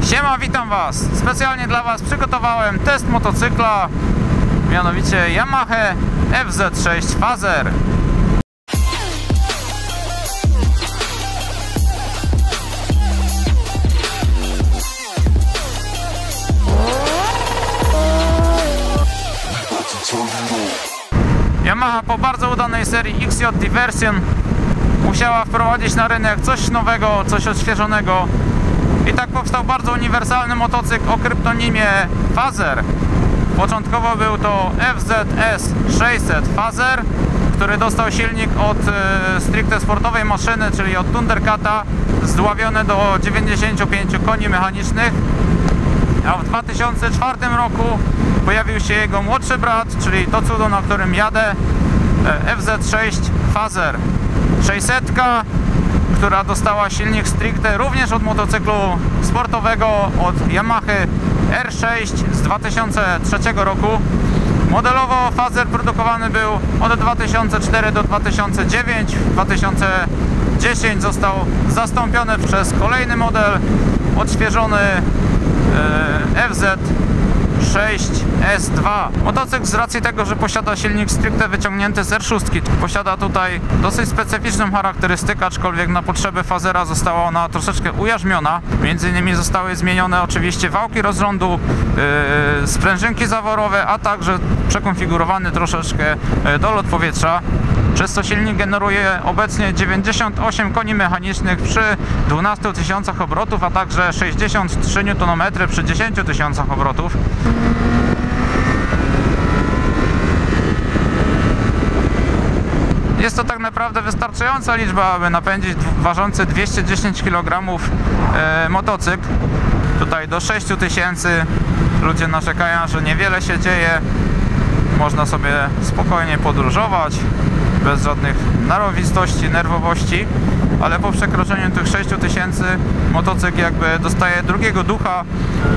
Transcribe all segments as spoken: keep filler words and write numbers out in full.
Siema, witam Was! Specjalnie dla Was przygotowałem test motocykla, mianowicie Yamaha F Z sześć Fazer. Yamaha po bardzo udanej serii X J Diversion musiała wprowadzić na rynek coś nowego, coś odświeżonego. I tak powstał bardzo uniwersalny motocykl o kryptonimie Fazer. Początkowo był to F Z S sześćset Fazer, który dostał silnik od e, stricte sportowej maszyny, czyli od Thundercata, zdławiony do dziewięćdziesięciu pięciu koni mechanicznych. A w dwa tysiące czwartym roku pojawił się jego młodszy brat, czyli to cudo, na którym jadę, e, F Z sześć Fazer sześćset, która dostała silnik stricte również od motocyklu sportowego, od Yamaha R sześć z dwa tysiące trzeciego roku. Modelowo Fazer produkowany był od dwa tysiące czwartego do dwa tysiące dziewiątego. W dwa tysiące dziesiątym został zastąpiony przez kolejny model, odświeżony F Z sześć S dwa. Motocykl z racji tego, że posiada silnik stricte wyciągnięty z R sześć, posiada tutaj dosyć specyficzną charakterystykę, aczkolwiek na potrzeby Fazera została ona troszeczkę ujarzmiona. Między innymi zostały zmienione oczywiście wałki rozrządu, yy, sprężynki zaworowe, a także przekonfigurowany troszeczkę dolot powietrza. Przez co silnik generuje obecnie dziewięćdziesiąt osiem koni mechanicznych przy dwunastu tysiącach obrotów, a także sześćdziesiąt trzy niutonometry przy dziesięciu tysiącach obrotów. Jest to tak naprawdę wystarczająca liczba, aby napędzić ważący dwieście dziesięć kilogramów e, motocykl. Tutaj do sześciu tysięcy. Ludzie narzekają, że niewiele się dzieje. Można sobie spokojnie podróżować, bez żadnych narowistości, nerwowości, ale po przekroczeniu tych sześciu tysięcy motocykl jakby dostaje drugiego ducha.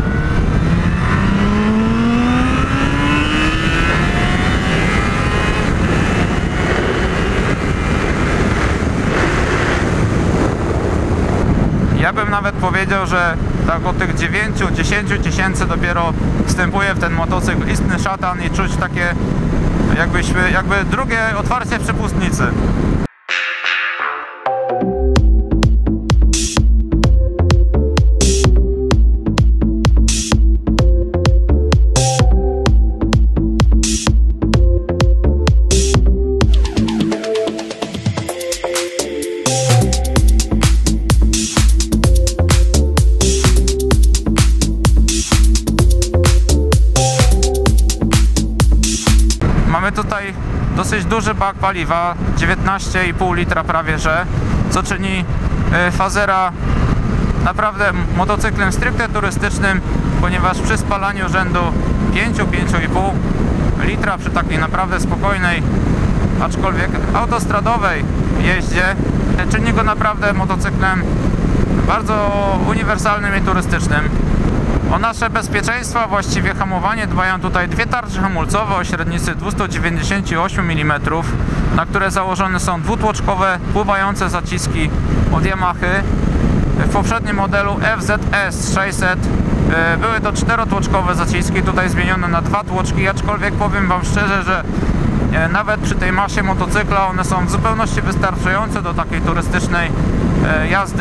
Ja bym nawet powiedział, że tak od tych dziewięciu do dziesięciu tysięcy dopiero wstępuje w ten motocykl istny szatan i czuć takie jakbyśmy, jakby drugie otwarcie przepustnicy. Mamy tutaj dosyć duży bak paliwa, dziewiętnaście i pół litra prawie że, co czyni Fazera naprawdę motocyklem stricte turystycznym, ponieważ przy spalaniu rzędu pięć do pięciu i pół litra przy takiej naprawdę spokojnej, aczkolwiek autostradowej jeździe, czyni go naprawdę motocyklem bardzo uniwersalnym i turystycznym. O nasze bezpieczeństwo, a właściwie hamowanie, dbają tutaj dwie tarcze hamulcowe o średnicy dwieście dziewięćdziesiąt osiem milimetrów, na które założone są dwutłoczkowe, pływające zaciski od Yamahy. W poprzednim modelu F Z S sześćset były to czterotłoczkowe zaciski, tutaj zmienione na dwa tłoczki, aczkolwiek powiem Wam szczerze, że nawet przy tej masie motocykla one są w zupełności wystarczające do takiej turystycznej jazdy.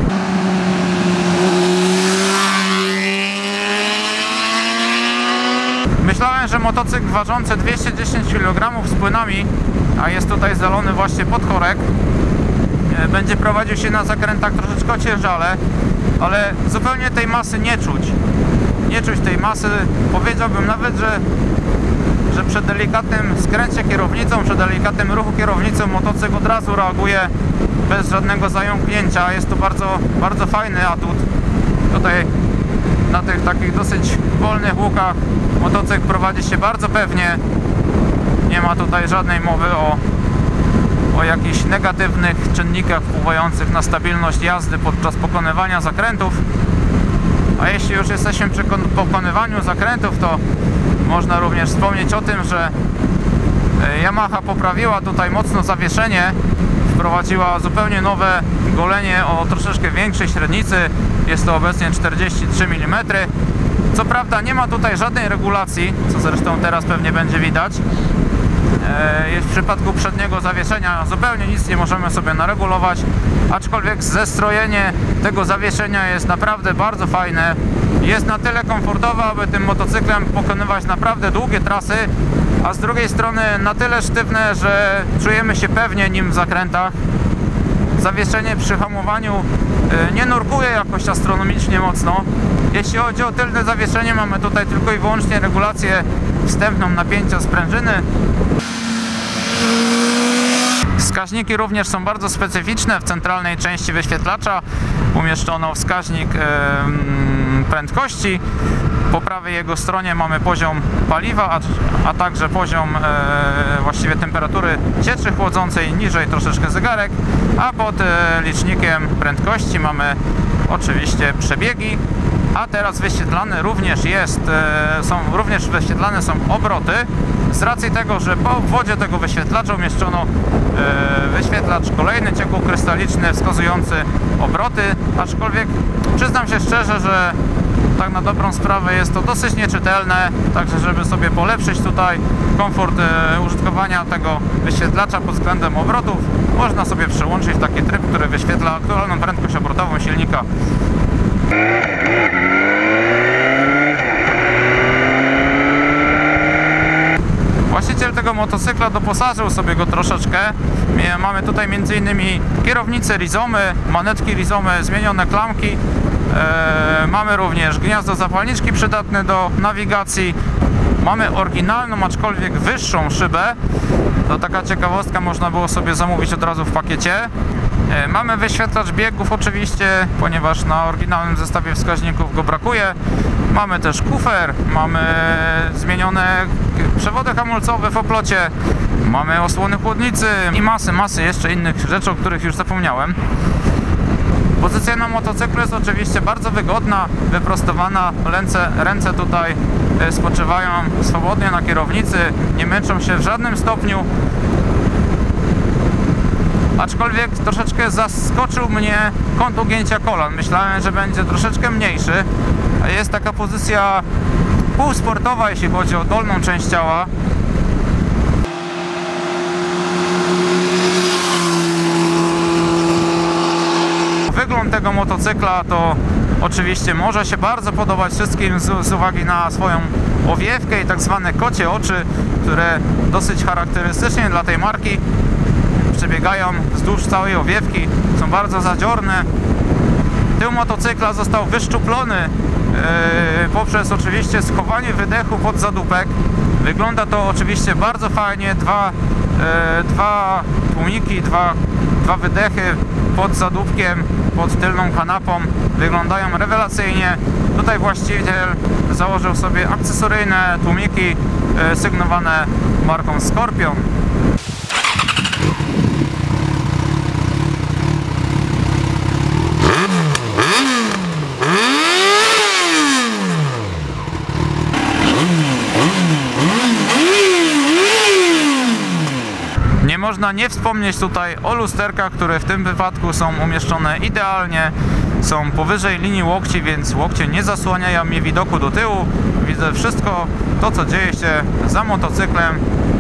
Myślałem, że motocykl ważący dwieście dziesięć kilogramów z płynami, a jest tutaj zalony właśnie pod korek, będzie prowadził się na zakrętach troszeczkę ociężale, ale zupełnie tej masy nie czuć. Nie czuć tej masy. Powiedziałbym nawet, że, że przy delikatnym skręcie kierownicą, przy delikatnym ruchu kierownicą motocykl od razu reaguje bez żadnego zająknięcia. Jest to bardzo, bardzo fajny atut. Tutaj na tych takich dosyć wolnych łukach motocykl prowadzi się bardzo pewnie. Nie ma tutaj żadnej mowy o, o jakichś negatywnych czynnikach wpływających na stabilność jazdy podczas pokonywania zakrętów. A jeśli już jesteśmy przy pokonywaniu zakrętów, to można również wspomnieć o tym, że Yamaha poprawiła tutaj mocno zawieszenie, wprowadziła zupełnie nowe golenie o troszeczkę większej średnicy, jest to obecnie czterdzieści trzy milimetry. Co prawda nie ma tutaj żadnej regulacji, co zresztą teraz pewnie będzie widać. W przypadku przedniego zawieszenia zupełnie nic nie możemy sobie naregulować, aczkolwiek zestrojenie tego zawieszenia jest naprawdę bardzo fajne. Jest na tyle komfortowe, aby tym motocyklem pokonywać naprawdę długie trasy, a z drugiej strony na tyle sztywne, że czujemy się pewnie nim w zakrętach. Zawieszenie przy hamowaniu nie nurkuje jakoś astronomicznie mocno. Jeśli chodzi o tylne zawieszenie, mamy tutaj tylko i wyłącznie regulację wstępną napięcia sprężyny. Wskaźniki również są bardzo specyficzne. W centralnej części wyświetlacza umieszczono wskaźnik yy, prędkości. Po prawej jego stronie mamy poziom paliwa, a, a także poziom yy, właściwie temperatury cieczy chłodzącej, niżej troszeczkę zegarek, a pod yy, licznikiem prędkości mamy oczywiście przebiegi. A teraz wyświetlane również jest, są również wyświetlane są obroty, z racji tego, że po obwodzie tego wyświetlacza umieszczono wyświetlacz kolejny ciekłokrystaliczny wskazujący obroty, aczkolwiek przyznam się szczerze, że tak na dobrą sprawę jest to dosyć nieczytelne, także żeby sobie polepszyć tutaj komfort użytkowania tego wyświetlacza pod względem obrotów, można sobie przełączyć w taki tryb, który wyświetla aktualną prędkość obrotową silnika. Właściciel tego motocykla doposażył sobie go troszeczkę. Mamy tutaj między innymi kierownicę Rizomy, manetki Rizomy, zmienione klamki. Eee, mamy również gniazdo zapalniczki przydatne do nawigacji. Mamy oryginalną, aczkolwiek wyższą szybę. To taka ciekawostka, można było sobie zamówić od razu w pakiecie. Mamy wyświetlacz biegów oczywiście, ponieważ na oryginalnym zestawie wskaźników go brakuje. Mamy też kufer, mamy zmienione przewody hamulcowe w oplocie, mamy osłony chłodnicy i masy, masy jeszcze innych rzeczy, o których już zapomniałem. Pozycja na motocyklu jest oczywiście bardzo wygodna, wyprostowana, ręce, ręce tutaj spoczywają swobodnie na kierownicy, nie męczą się w żadnym stopniu. Aczkolwiek troszeczkę zaskoczył mnie kąt ugięcia kolan. Myślałem, że będzie troszeczkę mniejszy. Jest taka pozycja półsportowa, jeśli chodzi o dolną część ciała. Wygląd tego motocykla to oczywiście może się bardzo podobać wszystkim z, z uwagi na swoją owiewkę i tak zwane kocie oczy, które dosyć charakterystycznie dla tej marki przebiegają wzdłuż całej owiewki, są bardzo zadziorne. Tył motocykla został wyszczuplony yy, poprzez oczywiście schowanie wydechu pod zadupek. Wygląda to oczywiście bardzo fajnie, dwa, yy, dwa tłumiki, dwa, dwa wydechy pod zadupkiem, pod tylną kanapą wyglądają rewelacyjnie. Tutaj właściciel założył sobie akcesoryjne tłumiki yy, sygnowane marką Scorpion. Nie można nie wspomnieć tutaj o lusterkach, które w tym wypadku są umieszczone idealnie. Są powyżej linii łokci, więc łokcie nie zasłaniają mi widoku do tyłu. Widzę wszystko to, co dzieje się za motocyklem.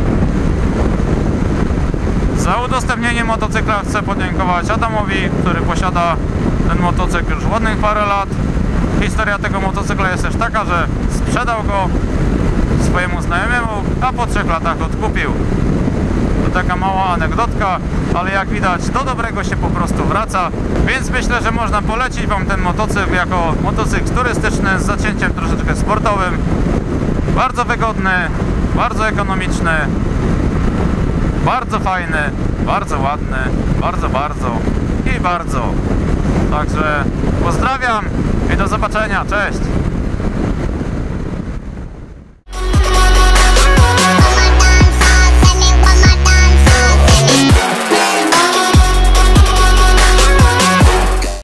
Za udostępnienie motocykla chcę podziękować Adamowi, który posiada ten motocykl już ładnych parę lat. Historia tego motocykla jest też taka, że sprzedał go swojemu znajomemu, a po trzech latach odkupił. To taka mała anegdotka, ale jak widać do dobrego się po prostu wraca, więc myślę, że można polecić Wam ten motocykl jako motocykl turystyczny z zacięciem troszeczkę sportowym. Bardzo wygodny, bardzo ekonomiczny, bardzo fajny, bardzo ładny, bardzo, bardzo i bardzo. Także pozdrawiam i do zobaczenia, cześć!